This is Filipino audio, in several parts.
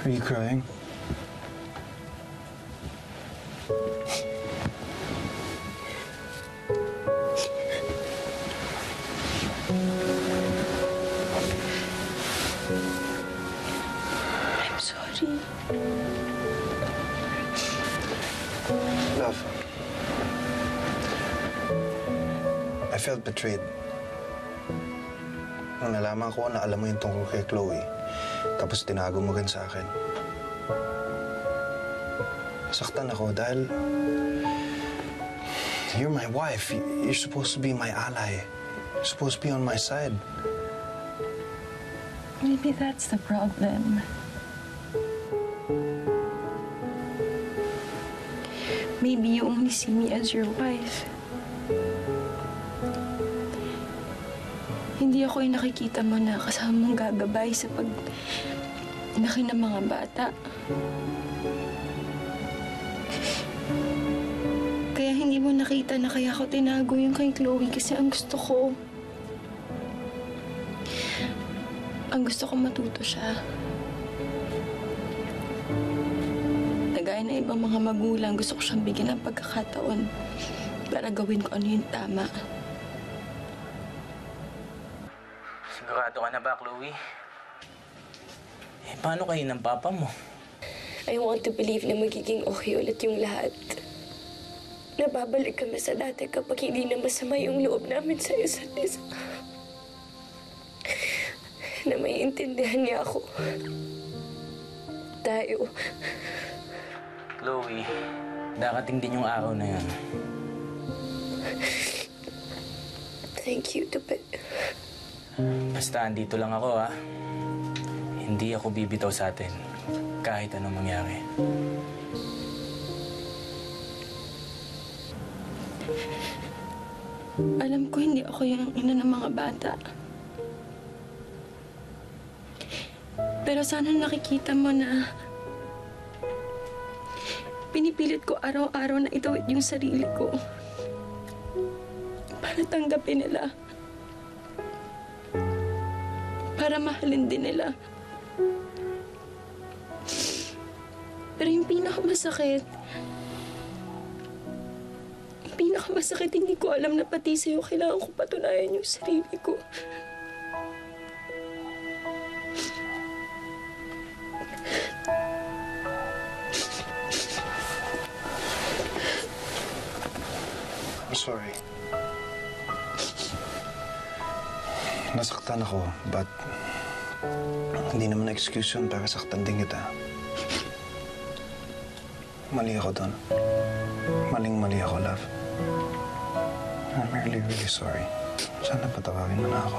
Are you crying? I'm sorry. Love, I felt betrayed. Nung nalaman ko na alam mo yung tungkol kay Chloe, tapos tinago mo rin sa akin. Nasaktan ako dahil you're my wife. You're supposed to be my ally. You're supposed to be on my side. Maybe that's the problem. Maybe you only see me as your wife. Hindi ako yung nakikita mo na kasama mong gagabay sa paglaki ng mga bata. Kaya hindi mo nakita na kaya ako tinago yung kay Chloe kasi ang gusto ko matuto siya. Nagaya na ibang mga magulang, gusto ko siyang bigyan ng pagkakataon para gawin ko ano yung tama. Sigurado ka na ba, Chloe? Paano kayo ng papa mo? I want to believe na magiging okay ulit yung lahat. Nababalik kami sa dati kapag hindi na masama yung loob namin sa isa't isa. Na maiintindihan niya ako. Tayo. Chloe, darating din yung araw na yun. Thank you, Tupe. Basta andito lang ako, ha? Hindi ako bibitaw sa atin kahit anong mangyari. Alam ko hindi ako yung ina ng mga bata. Pero sana nakikita mo na pinipilit ko araw-araw na itawid yung sarili ko para tanggapin nila. Para mahalin din nila. Pero yung pinakamasakit, hindi ko alam na pati sa'yo kailangan ko patunayan yung sarili ko. I'm sorry. Nasaktan ako, but hindi naman excuse yun para saktan din kita. Mali ako doon. Maling-mali ako, love. I'm really, really sorry. Sana patawarin mo na ako.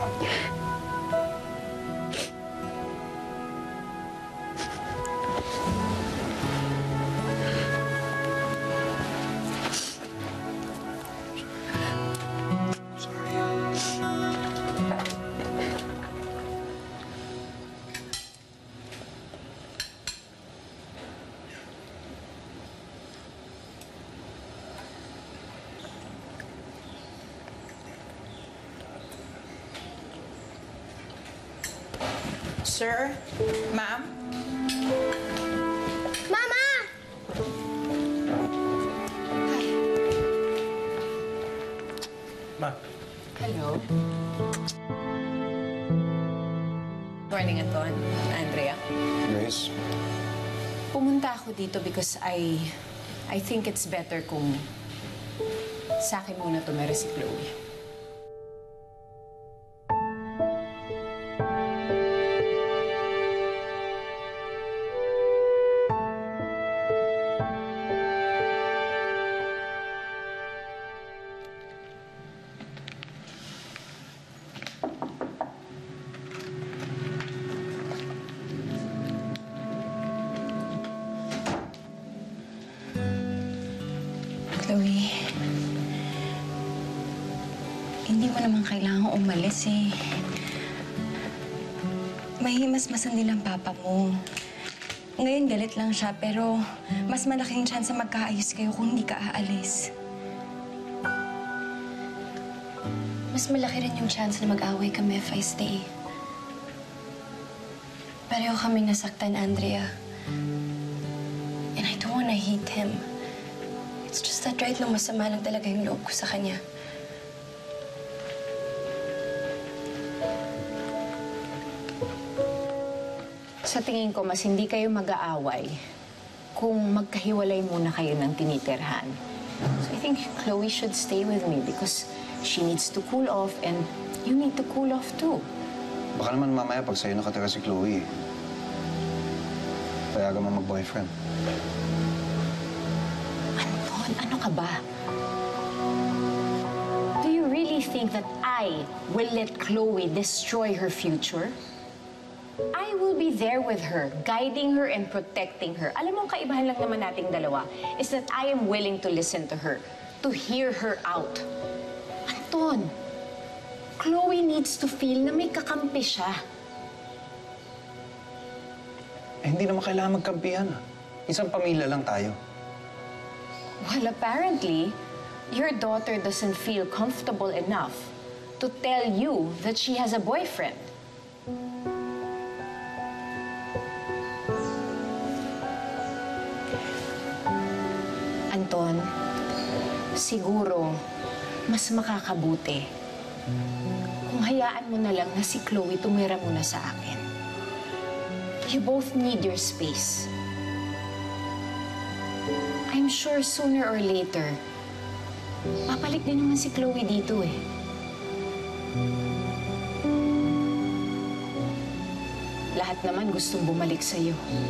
Sir? Ma'am? Mama! Ma. Hello. Morning, Anton. Andrea. Grace? Pumunta ako dito because I think it's better kung sa akin muna tumira si Chloe. Chloe, hindi mo naman kailangan umalis eh. Mahimasmasan din ang papa mo. Ngayon galit lang siya, pero mas malaking chance na magkaayos kayo kung hindi ka aalis. Mas malaki rin yung chance na mag-away kami if I stay. Pareho kami nasaktan, Andrea. And I don't wanna hate him. It's just that right now masama lang talaga yung loob ko sa kanya. Sa tingin ko, mas hindi kayo mag-aaway kung magkahiwalay muna kayo ng tinitirhan. So I think Chloe should stay with me because she needs to cool off and you need to cool off too. Baka naman mamaya pag sa'yo nakatira si Chloe, payagan mo mag-boyfriend. Anton, ano ka ba? Do you really think that I will let Chloe destroy her future? I will be there with her, guiding her and protecting her. Alam mo, ang kaibahan lang naman nating dalawa is that I am willing to listen to her, to hear her out. Anton, Chloe needs to feel na may kakampi siya. Eh, hindi naman kailangan magkampihan. Isang pamilya lang tayo. Well, apparently, your daughter doesn't feel comfortable enough to tell you that she has a boyfriend. Anton, siguro, mas makakabuti kung hayaan mo na lang na si Chloe tumira muna sa akin. You both need your space. I'm sure sooner or later, papalik din naman si Chloe dito eh. Lahat naman gustong bumalik sa'yo.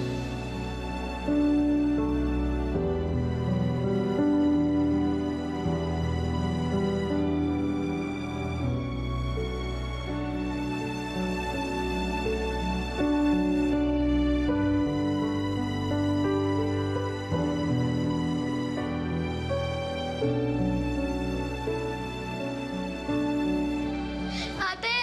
Ate!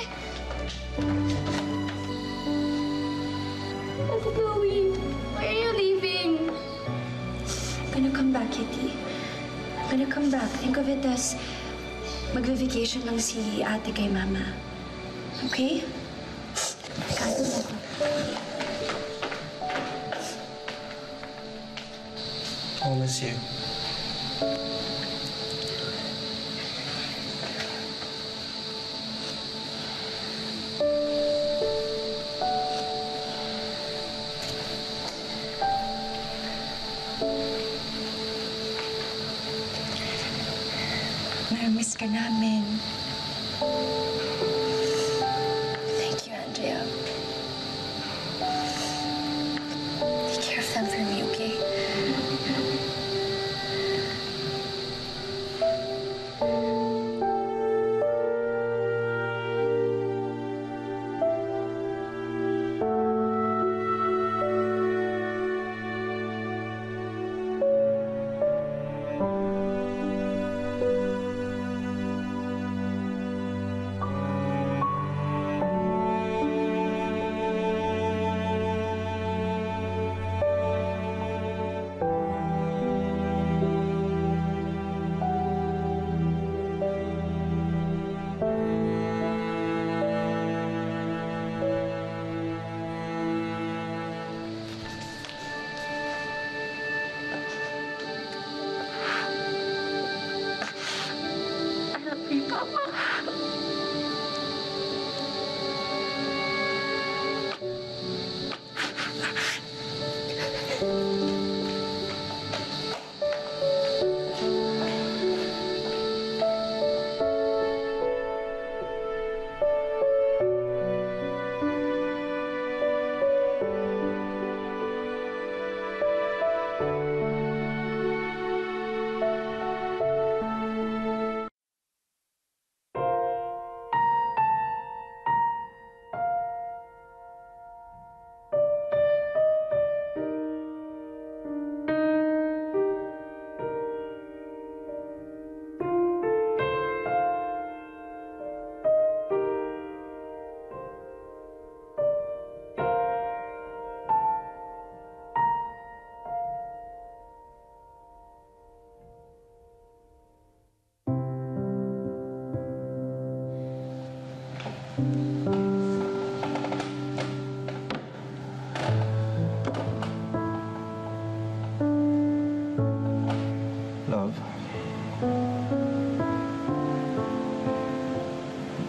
Ate Chloe, why are you leaving? I'm gonna come back, Kitty. I'm gonna come back. Think of it as magve-vacation lang si ate kay mama. Okay? Kain na ako. I'll miss you. Namiss ka namin. Thank you, Andrea. Take care of them for me, okay?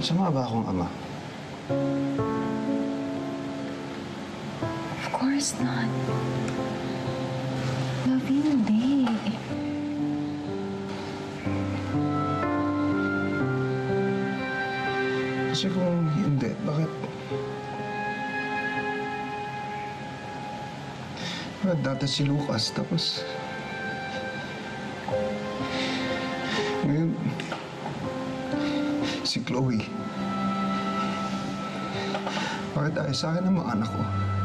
Masama ba akong ama? Of course not. Love, hindi. Kasi kung hindi, bakit... Bakit dati si Lucas, tapos... Ngayon... Si Chloe. Bakit ayaw sa akin ng mga anak ko?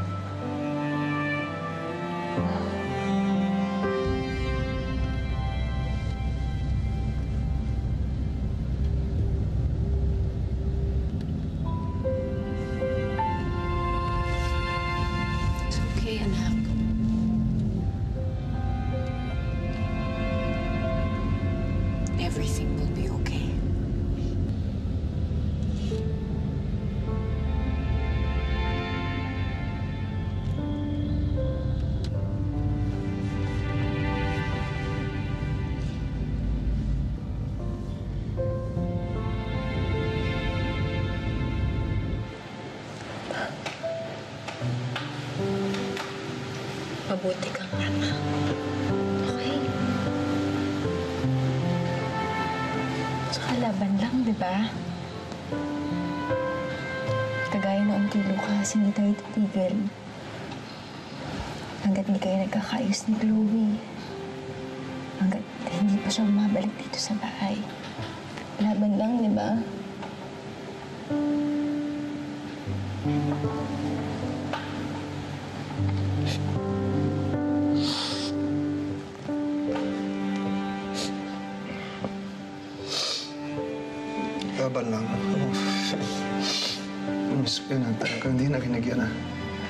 It's okay, anak. Everything will be okay. Mabuti kang ama. Okay? Tsaka laban lang, di ba? Kagaya noong kay Lucas, hindi tayo titigil. Hanggat hindi kayo nagkakaayos ni Chloe. Hanggat hindi pa siya bumabalik dito sa bahay. Laban lang, di ba? Laban lang. Miss ko na talaga. Hindi na kinagyan na.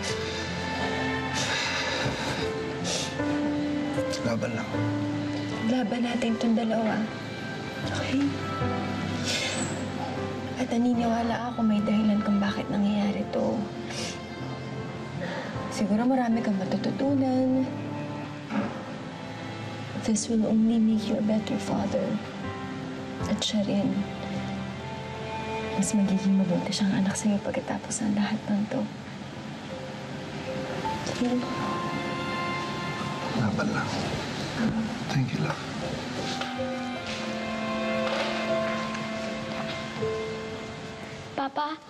Laban lang. Laban natin itong dalawa. Okay? At naniniwala ako may dahilan kung bakit nangyayari to. Siguro marami kang matututunan. This will only make you a better father. At siya rin. Mas magiging mabuti siyang anak sa'yo pagkatapos ng lahat ng to. Okay? Laban lang. Thank you, love. Papa,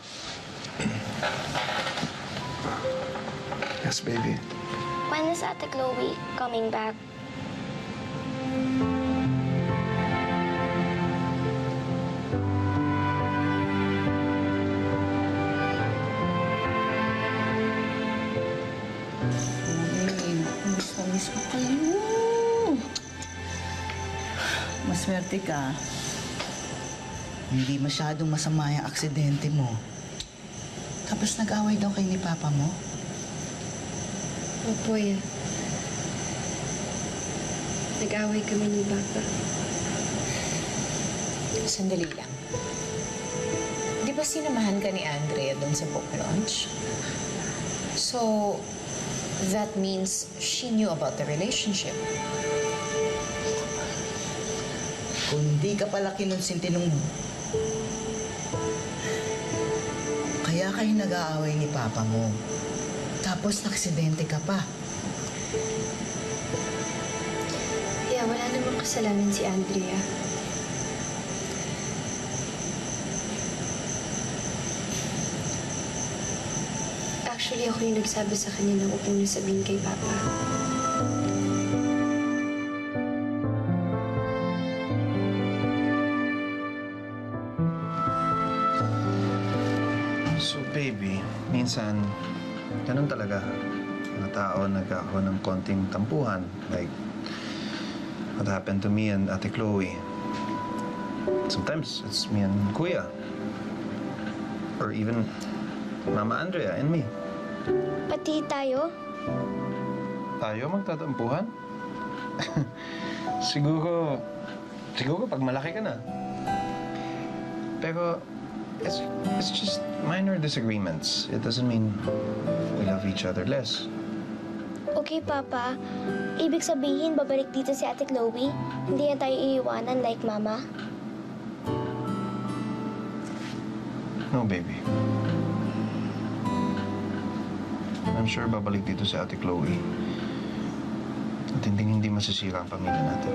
Yes, baby. when is Ate Chloe coming back? Miss ko kayo. Maswerte ka. Hindi masyadong masama yung aksidente mo. Tapos nag-away daw kayo ni Papa mo. Opo, yan. Nag-away kami ni Papa. Sandali lang. Di ba sinamahan ka ni Andrea doon sa book launch? So, that means she knew about the relationship. Kung hindi ka pala kinonsinti nung... Kaya kayo nag-aaway ni Papa mo. Tapos naksidente ka pa. Yeah, wala namang kasalanan si Andrea. Actually, ako yung nagsabi sa kanya na huwag mong sabihin kay Papa. So, baby, minsan, ganun talaga. Mga tao nagkakaroon ng konting tampuhan. Like, what happened to me and Ate Chloe. Sometimes, it's me and Kuya. Or even Mama Andrea and me. Pati tayo? Tayo magtatampuhan? siguro pag malaki ka na. Pero, it's just minor disagreements. It doesn't mean we love each other less. Okay, Papa. Ibig sabihin, babalik dito si Ate Chloe? Hindi na tayo iiwanan like Mama? No, baby. I'm sure babalik dito si Ate Chloe. At hindi masisira ang pamilya natin.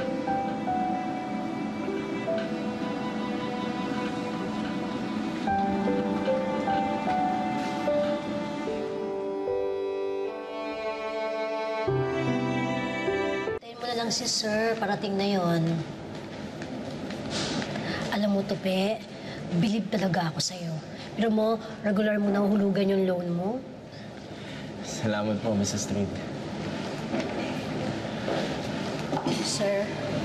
Tayo mo na lang si Sir, parating na yon. Alam mo, Tope, bilib talaga ako sa'yo. Pero mo, regular mo nahuhulugan yung loan mo. Salamat po, Mrs. Street. Sir,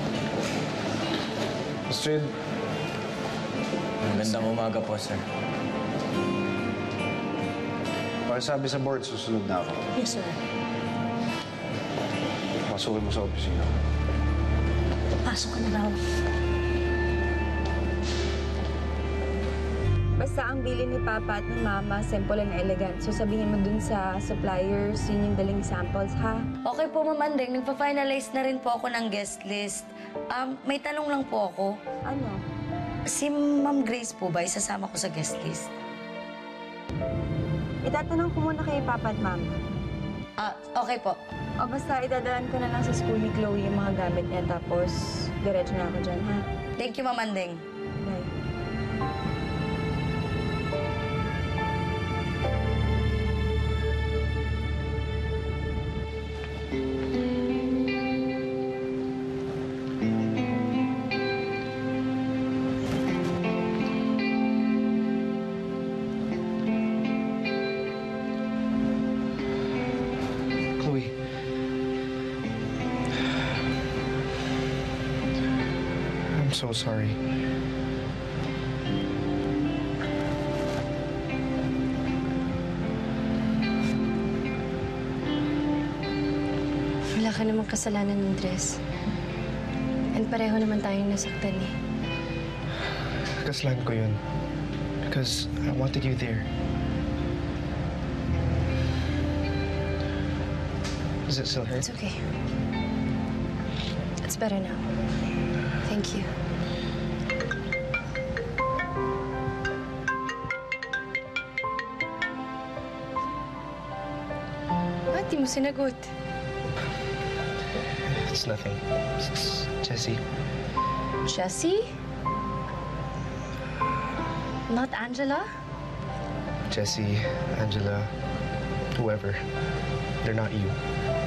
Astrid, Magandang umaga po, sir. sabi sa board, susunod na ako. yes, sir. Pasukin mo sa opisina. Pasok ka na raw. Basta ang bilin ni Papa at ni Mama, simple and elegant. So sabihin mo dun sa suppliers, yun yung daling samples, ha? Okay po, Ma'am Andeng. Nagpa-finalize na rin po ako ng guest list. May tanong lang po ako. Ano? Si Ma'am Grace po ba isasama ko sa guest list? Itatanong ko muna kay Papa at Mama. Okay po. O basta idadaan ko na lang sa school ni Chloe yung mga gamit niya, tapos diretso na ako dyan, ha? Thank you, Ma'am Andeng. Bye. Chloe. I'm so sorry. Wala ka namang kasalanan, Andres. And pareho naman tayong nasaktan eh. Kasalanan ko yun. Because I wanted you there. Does it still hurt? It's okay. It's better now. Thank you. Ba't di mo sinagot? It's nothing. It's Jessie. Jessie? Not Angela? Jessie, Angela, whoever. They're not you.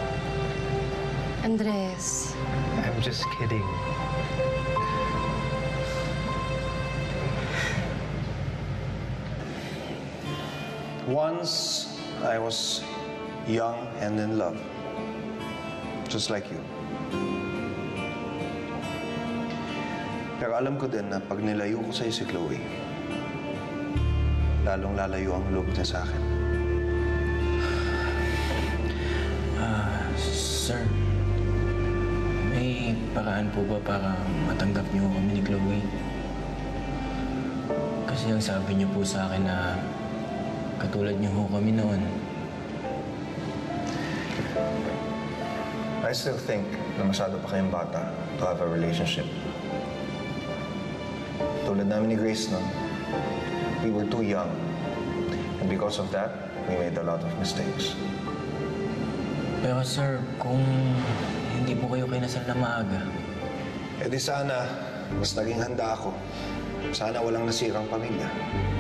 Andres. I'm just kidding. Once, I was young and in love. Just like you. Pero alam ko din na pag nilayo ko sa'yo si Chloe, lalong lalayo ang loob niya sa akin. Sir, may paraan po ba para matanggap niyo kami ni Chloe? Kasi ang sabi niyo po sa akin na katulad niyo ho kami noon. I still think na masyado pa kayong bata to have a relationship. Tulad namin ni Grace noon, we were too young. And because of that, we made a lot of mistakes. Pero sir, kung hindi po kayo kinasal na maaga, Eh di sana, mas naging handa ako. Sana walang nasirang pamilya.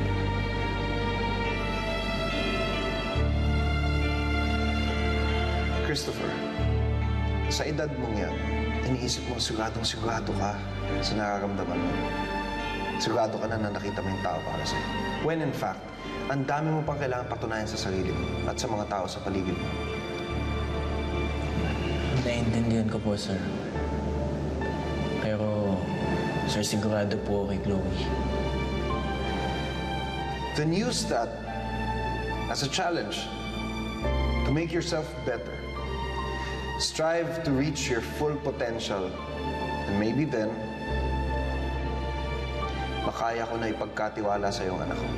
Christopher, sa edad mong yan, iniisip mo sigurado ka sa nararamdaman mo. Sigurado ka na nakita mo yung tao para sa'yo. When in fact, ang dami mo pang kailangan patunayan sa sarili mo at sa mga tao sa paligid mo. naiintindihan ko po, sir. Pero, sir, sigurado po kay Chloe. Then use that as a challenge to make yourself better. Strive to reach your full potential. And maybe then, makaya ko na ipagkatiwala sa iyong anak ko.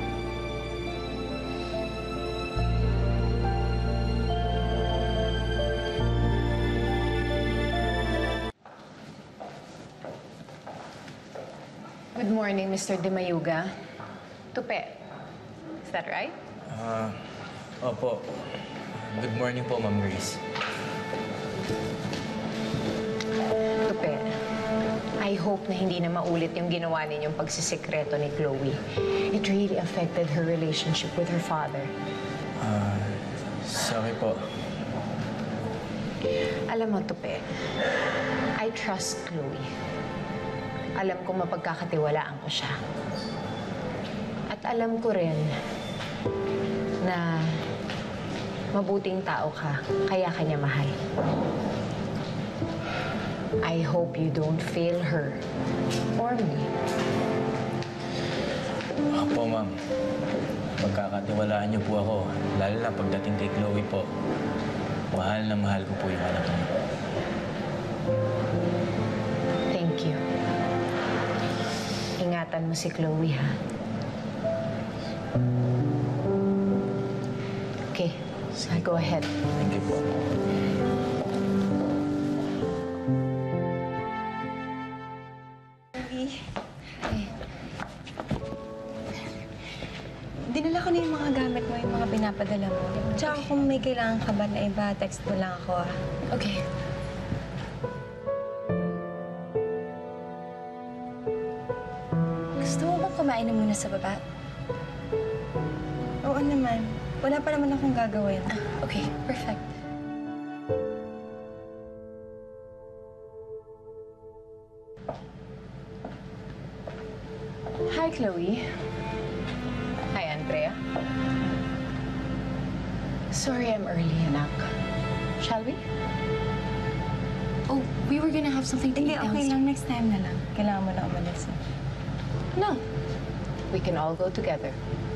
Good morning, Mr. De Mayuga. Tupe. Is that right? Opo. Good morning po, Ma'am Grace. Tupe, I hope na hindi na maulit yung ginawa ninyong pagsisikreto ni Chloe. It really affected her relationship with her father. Sorry po. Alam mo, Tupe, I trust Chloe. Alam ko mapagkakatiwalaan ko siya. At alam ko rin na mabuting tao ka, kaya kanya mahal. I hope you don't fail her or me. Opo, Ma'am. Pagkakatiwalaan niyo po ako, lalo na pagdating kay Chloe po. Mahal na mahal ko po yung anak niyo. Thank you. Ingatan mo si Chloe, ha? Okay, go ahead. Thank you po. Dinala ko na yung mga gamit mo, yung mga pinapadala mo. Tsaka kung may kailangan ka ba na iba, text mo lang ako, ah. Okay. Gusto mo bang kumain na muna sa baba? Oo naman. Wala pa naman akong gagawin. Okay, perfect. Hi, Chloe. Hi, Andrea. Sorry I'm early, anak. Shall we? Oh, we were gonna have something to Hindi, eat okay downstairs. lang. Next time na lang. Kailangan mo na umalis. No. We can all go together.